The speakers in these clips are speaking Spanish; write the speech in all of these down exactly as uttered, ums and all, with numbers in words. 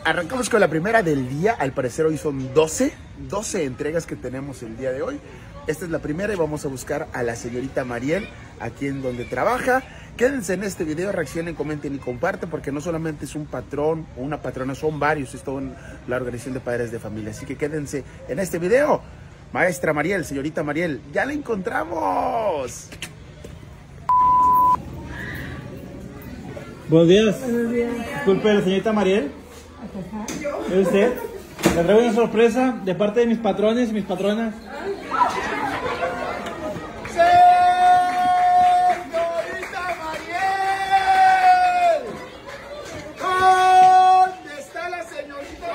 arrancamos con la primera del día. Al parecer hoy son doce, doce entregas que tenemos el día de hoy. Esta es la primera y vamos a buscar a la señorita Mariel, aquí en donde trabaja. Quédense en este video, reaccionen, comenten y comparten, porque no solamente es un patrón o una patrona, son varios, es toda la organización de padres de familia. Así que quédense en este video. Maestra Mariel, señorita Mariel, ¡ya la encontramos! Buenos días. Buenos días. Disculpe, la señorita Mariel. ¿Es usted? Le traigo una sorpresa de parte de mis patrones y mis patronas. ¡Señorita Mariel! ¿Dónde está la señorita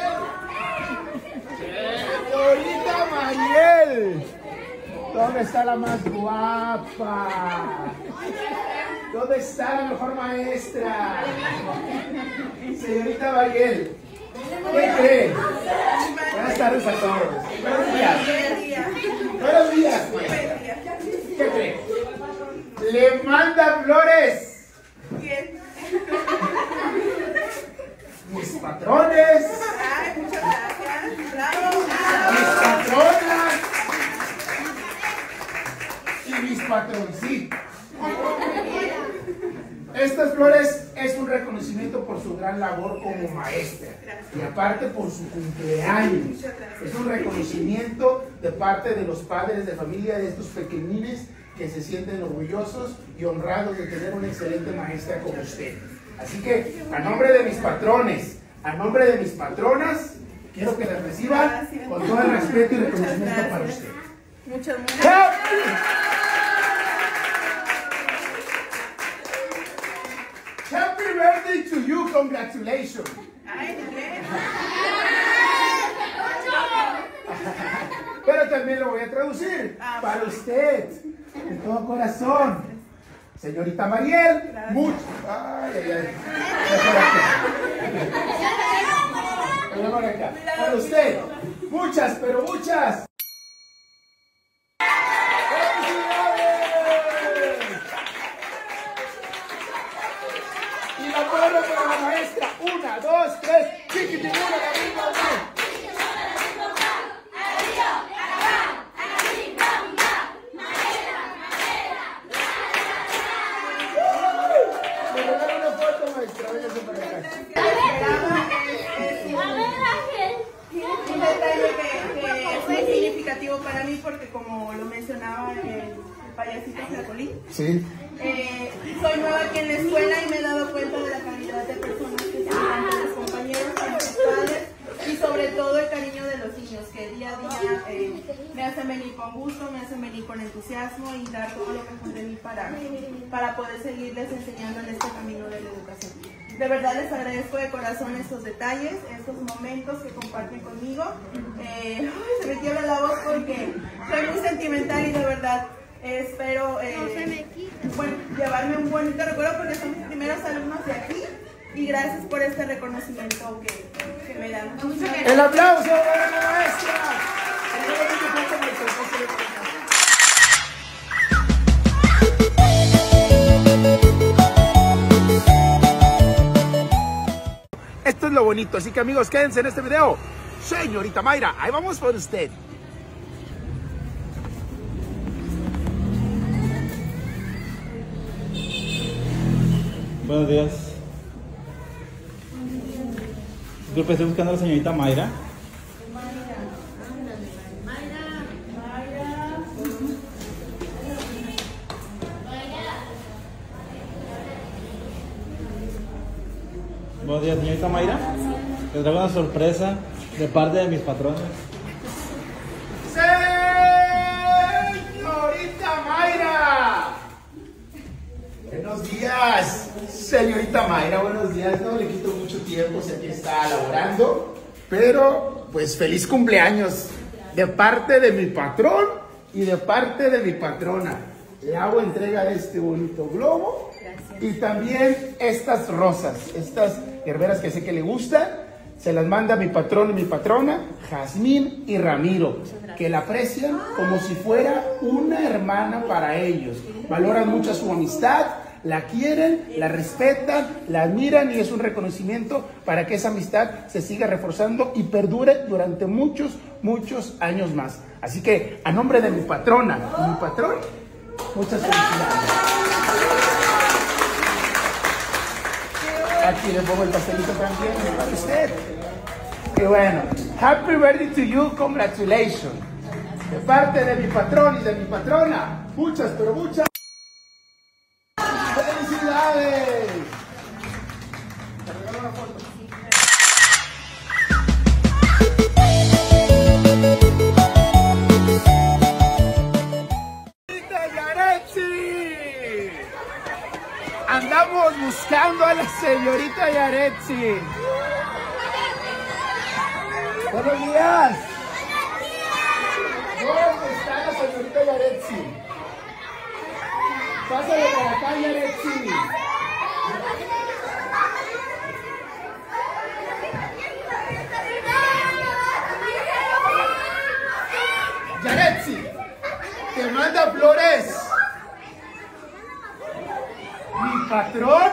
Mariel? ¡Señorita Mariel! ¿Dónde está la más guapa? ¿Dónde está la mejor maestra? Señorita Mariel, ¿qué cree? Buenas tardes a todos. Buenos días. Buenos días, maestra. ¿Qué cree? Le manda flores. ¿Quién? Mis patrones. Ay, muchas gracias. Bravo. Mis patronas. Y mis patroncitos. Estas flores es un reconocimiento por su gran labor como maestra y aparte por su cumpleaños. Es un reconocimiento de parte de los padres de familia de estos pequeñines que se sienten orgullosos y honrados de tener una excelente maestra como usted. Así que a nombre de mis patrones, a nombre de mis patronas, quiero que la reciba con todo el respeto y reconocimiento para usted. Muchas, muchas gracias. Happy birthday to you, congratulations. Ay, ¿qué? Pero también lo voy a traducir para usted, de todo corazón. Señorita Mariel, mucho. Ay, ay, ay. Ven por acá. Para usted, muchas, pero muchas. Y la palabra para la maestra. Una, dos, tres. Chiquitimura, la misma vez. Me regalan una foto, maestra. Véngase para acá. Un detalle que, que es muy significativo para mí porque, como lo mencionaba el, el payasito Flacolín, Sí. eh, soy nueva aquí en la escuela y me he dado cuenta de la calidad de personas que son tanto los compañeros como los padres y sobre todo el cariño de los niños que día a día eh, me hacen venir con gusto, me hacen venir con entusiasmo y dar todo lo mejor de mí para, para poder seguirles enseñando en este camino de la educación. De verdad les agradezco de corazón estos detalles, estos momentos que comparten conmigo. Eh, ay, se me quiebra la voz porque soy muy sentimental y de verdad eh, espero eh, bueno, llevarme un bonito recuerdo porque son mis primeros alumnos de aquí y gracias por este reconocimiento que, que me dan. El aplauso para la maestra. Esto es lo bonito, así que amigos, quédense en este video. Señorita Mayra, ahí vamos por usted. Buenos días. Disculpe, estoy buscando a la señorita Mayra. Buenos días, señorita Mayra. Les traigo una sorpresa de parte de mis patrones. Señorita Mayra. Buenos días, señorita Mayra, buenos días. No le quito mucho tiempo, sé que está laborando, pero pues feliz cumpleaños de parte de mi patrón y de parte de mi patrona. Le hago entrega de este bonito globo. Gracias. Y también estas rosas, estas herberas que sé que le gustan. Se las manda mi patrón y mi patrona, Jazmín y Ramiro, que la aprecian como si fuera una hermana para ellos. Valoran mucho su amistad, la quieren, la respetan, la admiran y es un reconocimiento para que esa amistad se siga reforzando y perdure durante muchos, muchos años más. Así que a nombre de mi patrona y mi patrón, muchas felicidades. Aquí le pongo el pastelito también para usted. Y bueno, happy birthday to you, congratulations. De parte de mi patrón y de mi patrona, muchas, pero muchas felicidades. Te regalo una foto. Yaretsi. Andamos buscando a la señorita Yaretsi. Buenos días. ¿Dónde está la señorita Yaretsi? Pásale para acá, Yaretsi. Yaretsi, te manda flores mi patrón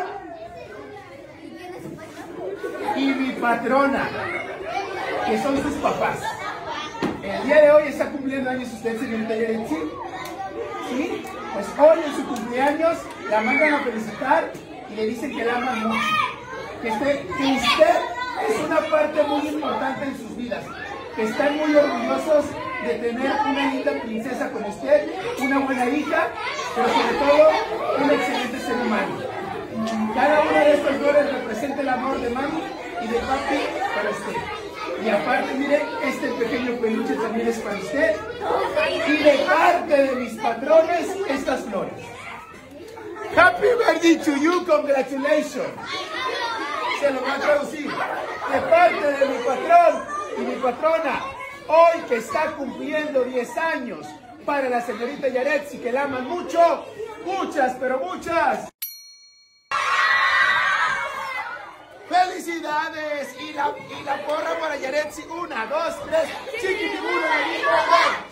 y mi patrona, que son sus papás. El día de hoy está cumpliendo años usted, señorita Yaretsi. ¿Sí? Pues hoy en su cumpleaños la mandan a felicitar y le dicen que la aman mucho. Que usted, que usted es una parte muy importante en sus vidas. Que están muy orgullosos de tener una linda princesa como usted, una buena hija, pero sobre todo un excelente ser humano. Cada una de estas flores representa el amor de mami y de papi para usted. Y aparte, miren, este pequeño peluche también es para usted. Y de parte de mis patrones, estas flores. Happy birthday to you, congratulations. Se lo va a traducir. De parte de mi patrón y mi patrona, hoy que está cumpliendo diez años, para la señorita Yaretsi, que la aman mucho, muchas, pero muchas ¡felicidades! Y la, y la porra para Yaretsi. Una, dos, tres. Chiquitibuna,